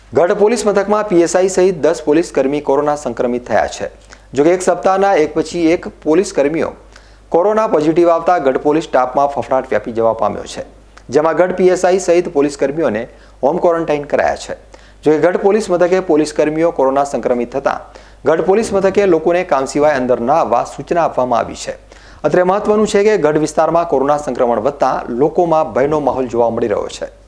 ગઢ પોલીસ મથકમાં પીએસઆઈ સહિત 10 પોલીસ કર્મી કોરોના સંક્રમિત થયા છે। જો કે એક સપ્તાહના એક પછી એક પોલીસ કર્મીઓ કોરોના પોઝિટિવ આવતા ગઢ પોલીસ સ્ટાફમાં ફફડાટ વ્યાપી જવા પામ્યો છે, જેમાં ગઢ પીએસઆઈ સહિત પોલીસ કર્મીઓને હોમ ક્વોરન્ટાઇન કરાયા છે। જો કે ગઢ પોલીસ મથકે પોલીસ કર્મીઓ કોરોના સંક્રમિત થતા ગઢ પોલીસ મથકે લોકોને કામ સિવાય અંદર ન આવવા સૂચના આપવામાં આવી છે। અત્રે મહત્વનું છે કે ગઢ વિસ્તારમાં કોરોના સંક્રમણ વધતા લોકોમાં ભયનો માહોલ જોવા મળી રહ્યો છે।